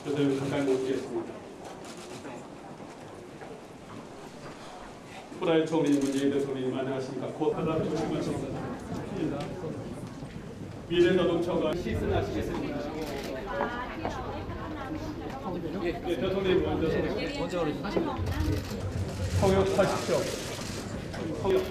저들 가까이 모시겠습니다. 후라이 총리, 문재인 대통령님 안녕하십니까. 곧 하다 조심하십니다. 미래자동차가 시승하시겠습니다. 예, 대통령님 먼저 통역하십시오. 통역.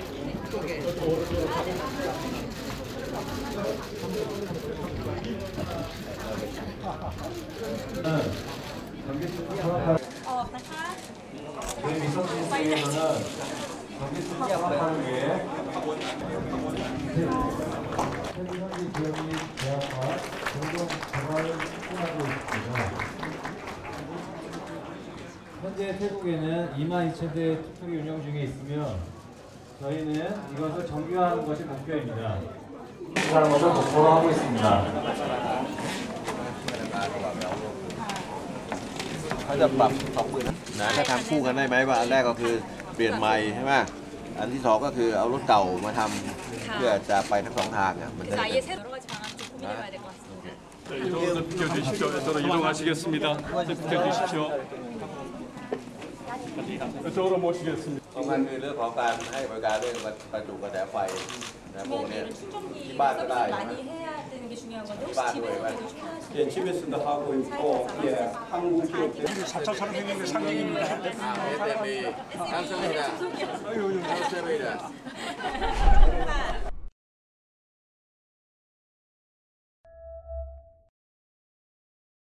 저희 미성진에서는 경기 수리에 합하기 위해 현지 기업이 계약과 공동 개발을 추진하고 있습니다. 현재 태국에는 22,000대 투표기 운영 중에 있으며 저희는 이것을 정규화하는 것이 목표입니다. 하는 것을 목표로 하고 있습니다. เขาจะปรับ2 มือนะถ้าทำคู่กันได้ไหมว่าอันแรกก็คือเปลี่ยนไมค์ใช่ไหมอันที่2ก็คือเอารถเก่ามาทำเพื่อจะไปทั้ง2 ทางอ่ะมันจะ 아예 새로 여러 가지 방안을 좀 고민해봐야 될 것 같습니다. 이쪽으로 비켜주십시오. 이쪽으로 이동하시겠습니다. 비켜주십시오. 이쪽으로 모시겠습니다. สำคัญคือเรื่องของการให้บริการเรื่องประจุกระแสไฟนะพวกนี้ 충전기 ที่บ้านก็ได้ 서비스 많이 해야 되는 게 중요한 건데 혹시 빠 집에서도 ด้วย 충전하시는 예, 집에서도 하고 있고, 예, 한국 기업 때문에 4차 산업혁명의 상징입니다. SME, 한성이다, 한성이다.